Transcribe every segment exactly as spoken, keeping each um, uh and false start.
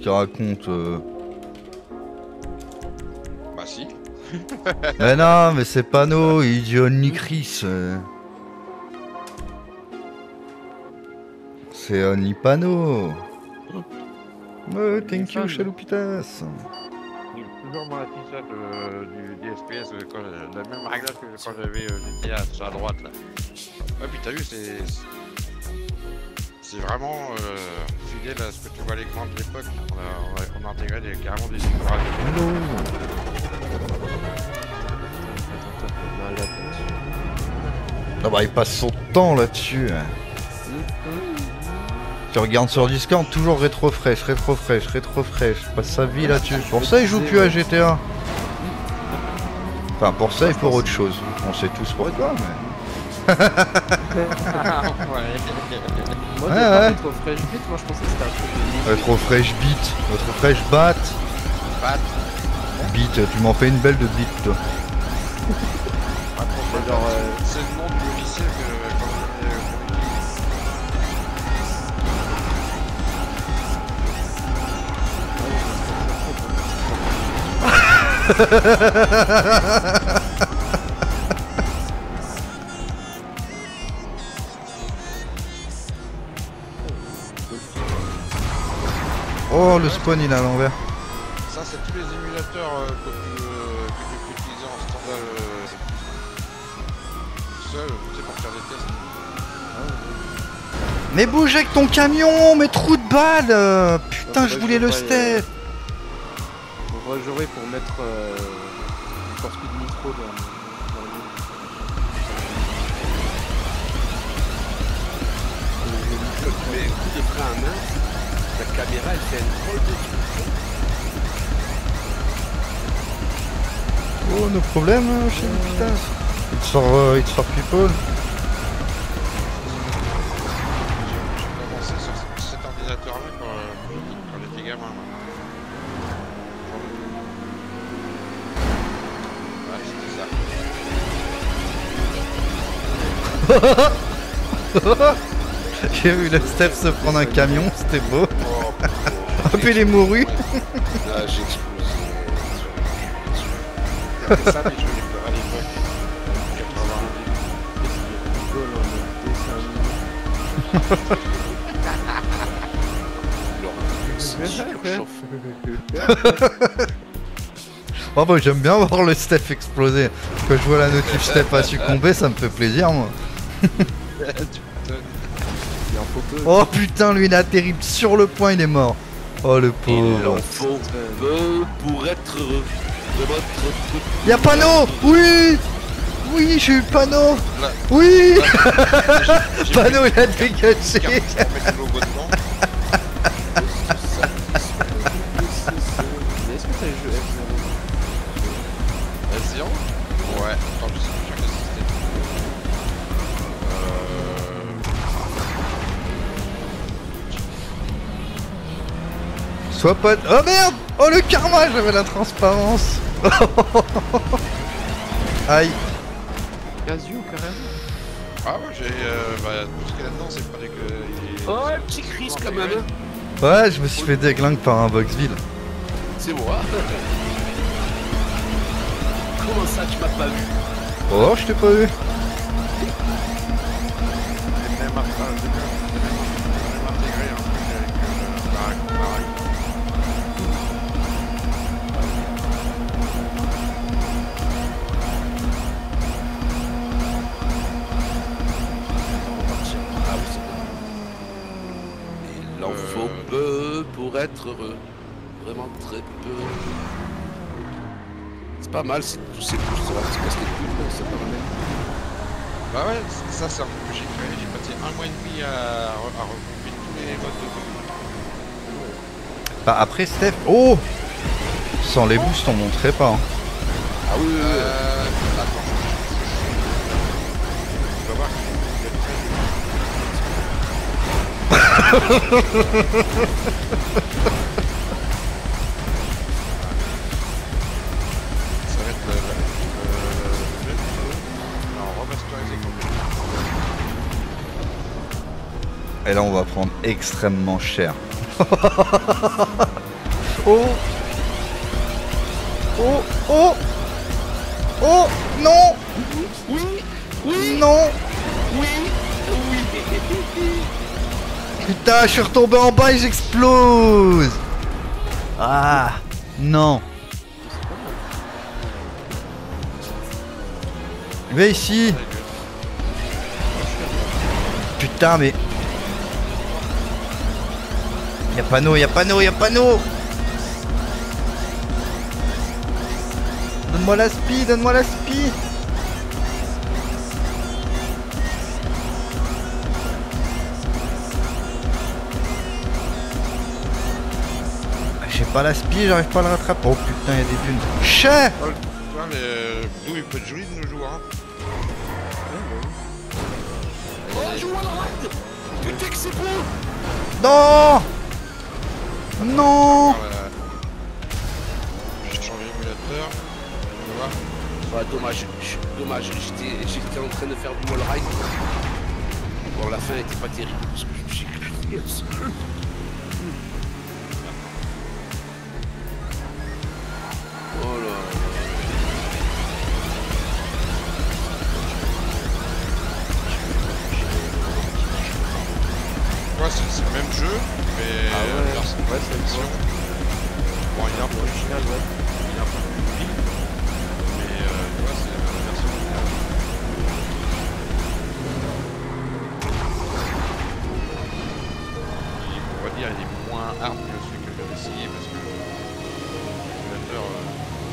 qu'il raconte euh... Bah si. Mais non, mais c'est Pano, il dit Only Chris. Euh... C'est Only Pano. Oh, thank you, Chaloupitas. Toujours mon affichage euh, du, du F P S, euh, quand, euh, la même réglage que quand j'avais euh, G T A sur la droite là. Ouais, puis t'as vu, c'est. C'est vraiment euh, fidèle à ce que tu vois à l'écran de l'époque. On a, on, a, on a intégré des, carrément des décorations. Hello. Ah bah il passe son temps là-dessus. Hein. Tu regardes sur Discord, toujours rétro fraîche, rétro fraîche, rétro fraîche. Il passe sa vie là-dessus. Pour ça il joue plus à G T A. Enfin pour ça et pour autre chose. On sait tous pourquoi mais... Moi, ouais, ouais, ouais. Retro Fresh Beat, moi je pensais que c'était un truc de... Retro fraîche beat, retro fraîche bat. Bat. Beat, tu m'en fais une belle de beat toi. C'est genre, euh, c'est le nom du logiciel que quand Oh le spawn il est à l'envers. ça c'est tous les émulateurs euh, que, tu, euh, que tu peux utiliser en standard euh, seul, tu sais, pour faire des tests. Mais bouge avec ton camion, mais trou de balle euh, putain Non, je faudrait voulais que le je voie, step. On va jouer pour mettre euh, une force de nitro dans, dans le jeu. Mais coup de frein à main, la caméra elle fait une drôle de truc. Oh nos problèmes euh, chez nous putain. It's for, uh, it's for people. J'ai commencé sur cet ordinateur là quand, euh, quand j'étais gamin. Ouais, c'était ça. J'ai vu le step se prendre un camion, c'était beau. Oh, Hop il est mouru. là j'ai explosé. C'est ça les jeux à l'époque. Oh bah j'aime bien voir le step exploser. Quand je vois la notif step a succomber, ça me fait plaisir moi. Oh putain lui il est terrible, sur le point il est mort. Oh le Il en pauvre. faut peu pour être heureux. De votre truc. Y'a Pano. Oui. Oui j'ai eu Pano. Là. Oui. Là, j'ai- j'ai Pano pris il a une dégagé. carte pour mettre le logo dedans. Mais est-ce que t'as le jeu F zéro? F zéro. Ouais, attends, je sais plus quel système. Euh... Sois pas... Oh merde. Oh le karma, j'avais la transparence. Aïe. Casio carrément. Ah ouais, j'ai... Euh, bah, tout ce qu'il y a là-dedans, c'est pas des... que- Oh, un petit Chris quand même. Ouais, je me suis fait déglingue par un Boxville. C'est moi. Comment ça, tu m'as pas vu? Oh, je t'ai pas vu. J'ai même après- j'ai même- j'ai même- j'ai même intégré un truc avec euh, Barack- Barack. Ah oui, c'est bon. Il en faut peu pour être heureux. Vraiment très peu. C'est pas mal, c'est tous ces couches, c'est parce que c'est pas mal. Bah ouais, c- ça c'est un truc que j'ai créé, j'ai passé un mois et demi à, re- à regrouper tous les modes de jeu. Bah après Steph... Oh. Sans les boosts on monterait pas. Hein. Ah oui, oui, oui. Euh... Attends. Tu vas voir ça va être le... le... le... le... Non, remasterisé complètement. Et là on va prendre extrêmement cher. Oh. Oh. Oh. Oh. Non. Oui, oui, Non. oui, oui. Putain, je suis retombé en bas et j'explose. Ah. Non. Viens ici. Putain, mais... Y'a panneau, y'a panneau, y'a panneau. Donne-moi la spi, donne-moi la spi. J'ai pas la spi, j'arrive pas à le rattraper. Oh putain, y'a des dunes. Chais. Oh, tu vois, mais euh, d'où il peut être joli de nos jours, hein. Oh, je vois la ride. Putain que c'est beau. Non. Non. Voilà. J'ai changé l'émulateur. On va voir. Ouais, dommage, je- dommage, j'étais j'étais en train de faire du wall ride. Bon, la fin était pas terrible parce que je me suis éclaté. Oh là là. Ouais, c'est c'est le même jeu, mais Ah ouais, version- ouais, c'est le version- Bon, il est un peu original, ouais. il est un peu plus vite, mais euh, tu vois, c'est la version originale. Il- On va dire, il est moins hard que celui que j'avais essayé parce que l'émulateur. Euh...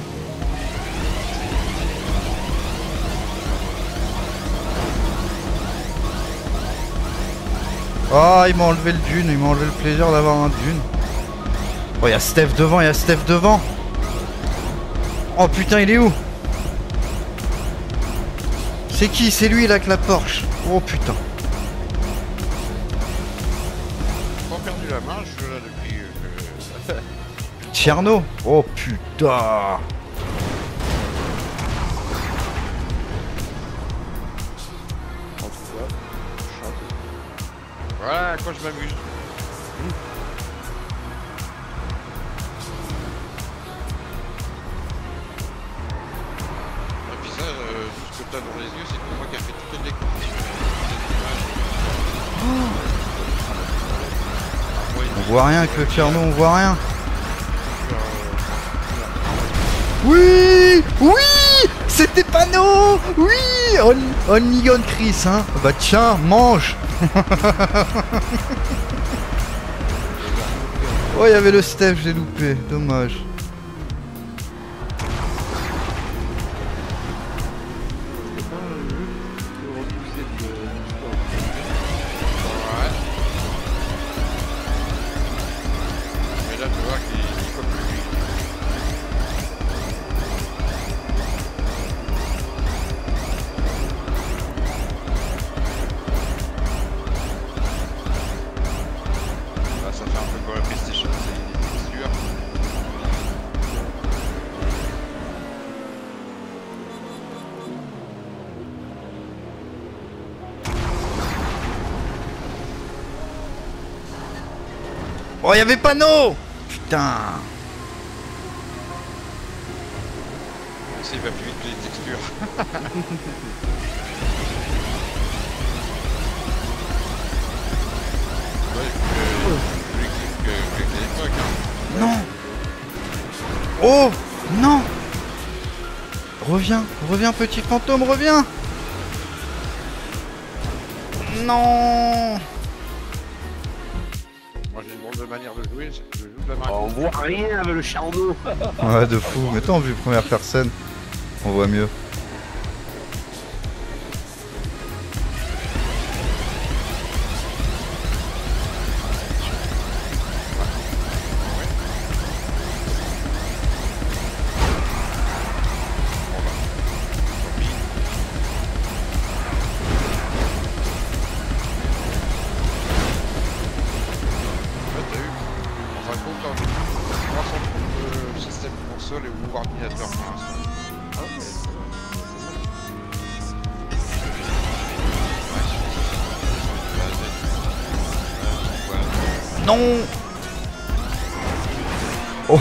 Ah, il m'a enlevé le dune, il m'a enlevé le plaisir d'avoir un dune. Oh, y'a Steph devant, y'a Steph devant. Oh putain, il est où? C'est qui? C'est lui là avec la Porsche. Oh putain. J'ai pas perdu la main, je suis là depuis euh, que. Tcherno. Oh putain. En tout cas, chante. Voilà, quand je m'amuse. Et puis ça, euh, tout ce que t'as dans les yeux, c'est que moi qui a fait toutes les décompositions. On voit rien avec le Tcherno, on voit rien. Oui. Oui. C'était panneau. Oui. On, on y gagne Chris, hein. Bah tiens, mange. Oh, il y avait le Steph, j'ai loupé. Dommage. C'est pas un jeu qui peut repousser de l'histoire. Ouais. Mais là, tu vois qu'il est comme lui. Là, ça fait un peu comme la PlayStation, c'est des textures. Oh, il y avait panneau. Putain. Ça, il va plus vite que les textures. Ouais, plus, plus que, que, que l'époque, hein. Non. Oh. Non. Reviens, reviens petit fantôme, reviens. Non. Moi j'ai une drôle de manière de jouer, c'est que je joue de la main. Oh, on voit rien avec le charneau. Ouais, de fou. Mais toi, en vue première personne, on voit mieux. Ouais, t'as eu. En fin de compte, on a trois cents de système console et ou ordinateur pour l'instant. Ah ouais, c'est vrai. Ouais, Non. Oh.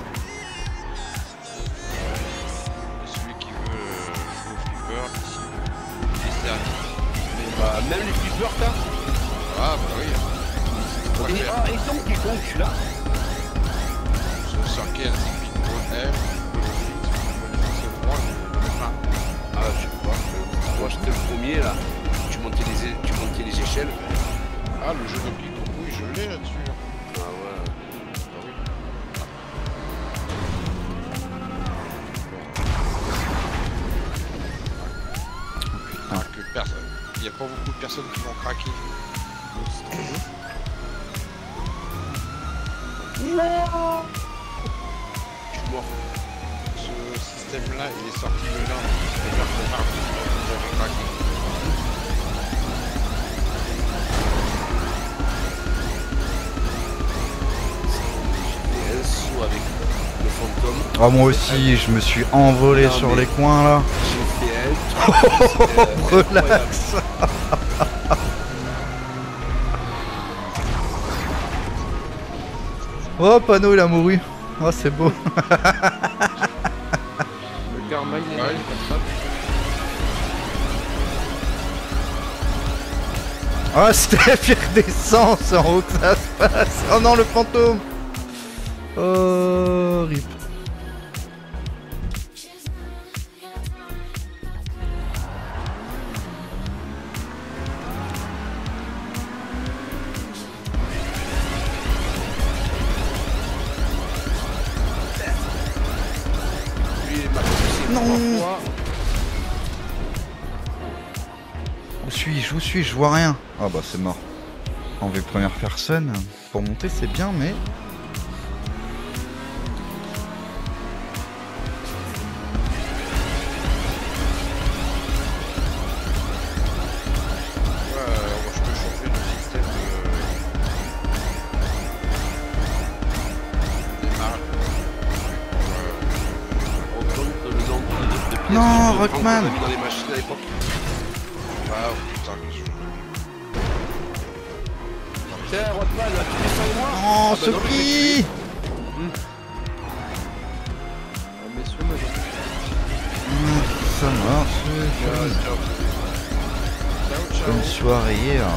Et celui qui veut euh, jouer au flipper, ici, il est servi. Mais bah, même les flippers, t'as. Ah bah oui. Moi, Et, je ah, et donc, t'es con, je suis là. vais circuler un speed mode L, c'est droit, le frein. Ah, je sais pas. Moi, j'étais le premier, là. Tu montais les, é- tu montais les échelles. Ah, le jeu Donkey Kong, oui, je l'ai là-dessus. Ah ouais. Ah oui. Ah, que personne. Il n'y a pas beaucoup de personnes qui vont craquer. Je suis mort. Ce système-là, il est sorti de là. C'est-à-dire que partout, vous avez craqué. J'ai fait un saut avec le fantôme. Oh, moi aussi, je me suis envolé Non, sur mais- les coins là. J'ai fait un truc. euh, incroyable. Relax. Oh, Pano, il a mouru. Oh, c'est beau. Le karma, il est là, Ouais. il est comme ça. Oh, Steph, il redescend, c'est en haut que ça se passe. Oh non, le fantôme. Oh, rip. Lui, il m'a poussé. Non. Trois. Où suis-je? Où suis-je? Je vois rien. Ah bah c'est mort. En vue première personne, pour monter c'est bien, mais... Ouais, euh, moi, je peux changer le système de démarrage. On compte le nombre de, de pièces Non, de francs Rockman. qu'on a mis dans les machines à l'époque. Ah, oh, putain, que je... Tiens, Rockman, là, tu descends moi. Oh, Ah, bah non, Sophie. Ah, messieurs, moi, j'en- Ça marche. Ciao, ciao. Ciao, ciao. Bonne soirée. hein.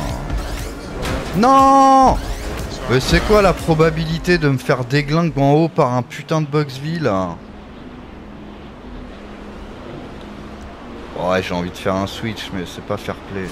Non. Mais c'est quoi la probabilité de me faire déglingue en haut par un putain de Boxville là? Ouais, j'ai envie de faire un switch, mais c'est pas fair play.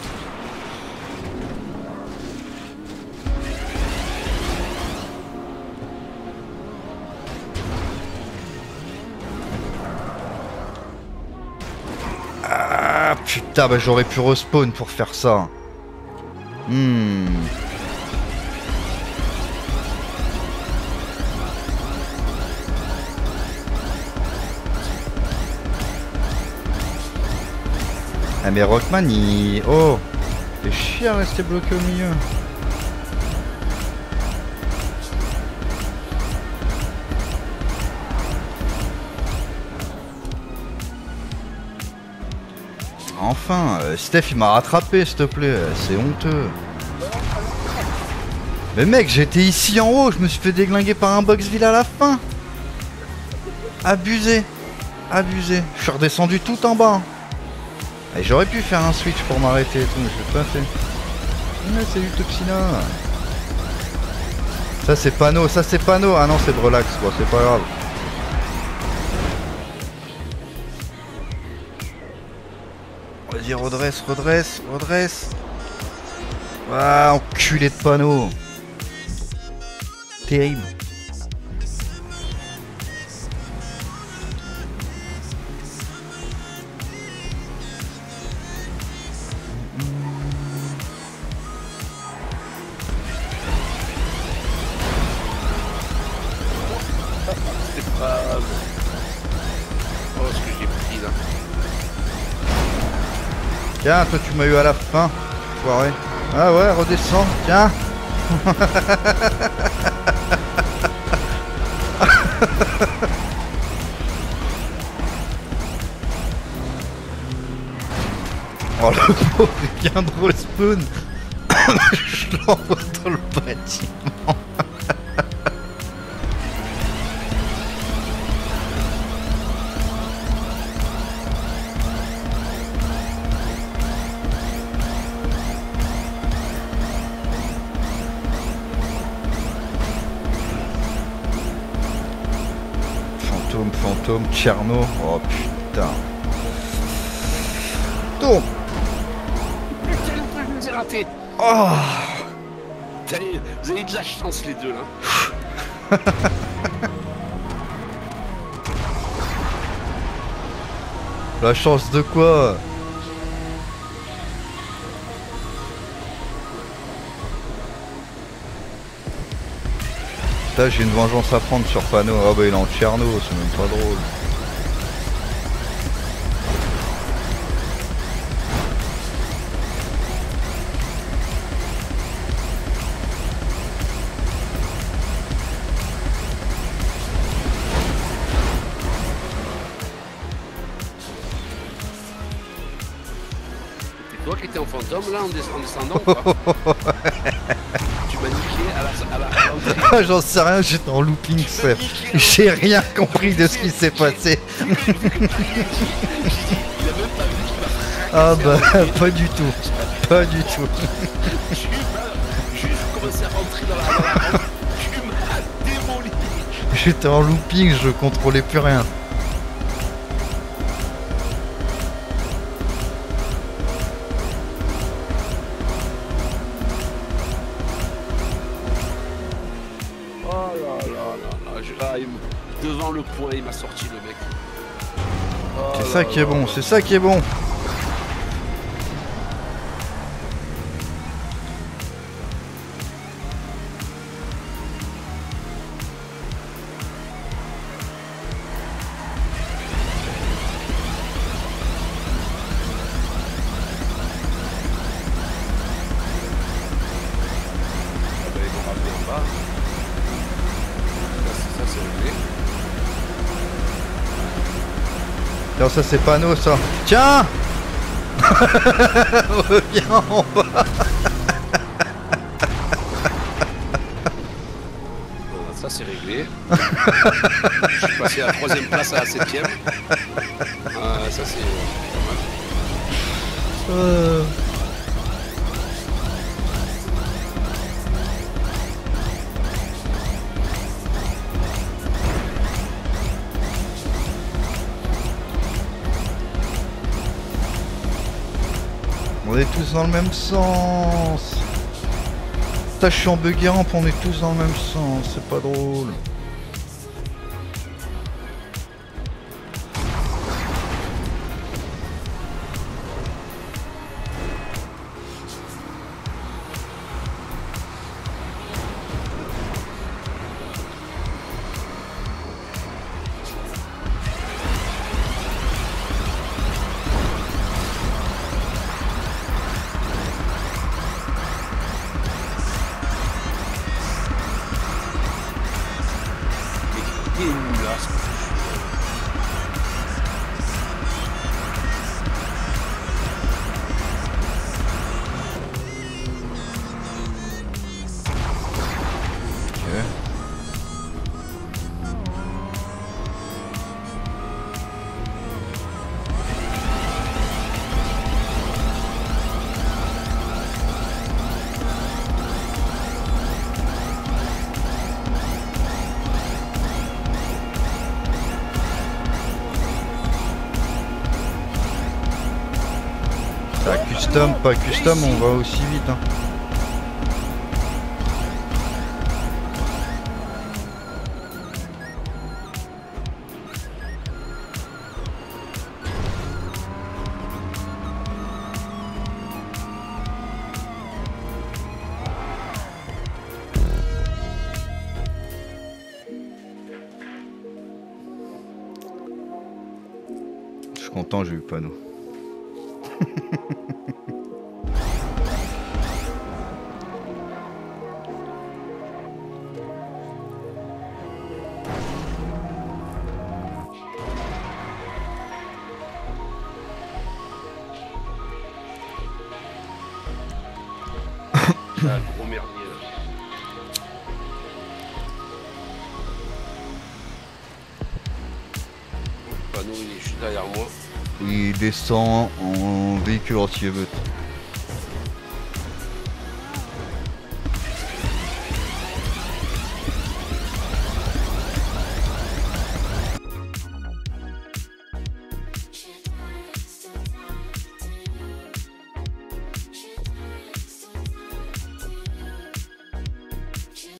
Ah putain, bah j'aurais pu respawn pour faire ça. Hmm. Ah mais Rockman il... Oh, fait chier à rester bloqué au milieu. Enfin, euh, Steph il m'a rattrapé s'il te plaît, c'est honteux. Mais mec, j'étais ici en haut, je me suis fait déglinguer par un Boxville à la fin. Abusé, abusé. Je suis redescendu tout en bas. Et j'aurais pu faire un switch pour m'arrêter et tout, mais je l'ai pas fait. Mais c'est du Toxina. Ça c'est Pano, ça c'est Pano. Ah non, c'est Brelax quoi, c'est pas grave. Vas-y, redresse, redresse, redresse. Ah, enculé de Pano. Terrible. C'est pas... Oh, ce que j'ai pris là. Tiens, toi tu m'as eu à la fin. Foiré. Ah ouais, redescends, tiens. Oh le pauvre, il vient de respawn. Je l'envoie dans le bâtiment. Tom, Tcherno. Oh putain. Tom. Putain, j'ai raté. Oh. Putain, vous avez de la chance les deux là. La chance de quoi? Là j'ai une vengeance à prendre sur Pano. Ah bah il est en Tcherno, c'est même pas drôle. C'est toi qui étais en fantôme là en, des en descendant ou pas? Tu m'as niqué à la... À la, à l'entrée. Ah, j'en sais rien, j'étais en looping, Seb. J'ai rien compris de ce qui s'est passé. Il a même pas vu qu'il m'a fracassé. Ah bah pas du tout. Pas du tout. Tu m'as juste commencé à rentrer dans la, dans la rampe. Tu m'as démoli. J'étais en looping, je contrôlais plus rien. Oh là là là là, je- ah, il me- devant le point, il m'a sorti le mec. Oh C'est là ça qui est là bon, là. c'est ça qui est bon. Ah bah, ils vont ramener en bas. Ça, c'est- ça, c'est réglé. Non, ça c'est Pano ça. Tiens. Reviens en bas. Voilà, ça c'est réglé. Je suis passé à la troisième place à la septième. Ah, ça c'est pas mal. Euh. On est tous dans le même sens. Putain, je suis en buggy ramp, on est tous dans le même sens, c'est pas drôle. Dégueulasse. Ok. Ça, custom, pas custom, on va aussi vite. Hein. Je suis content, j'ai eu Pano. Ah, le gros merdier là. Pano il est juste derrière moi. Il descend en véhicule anti-émeute.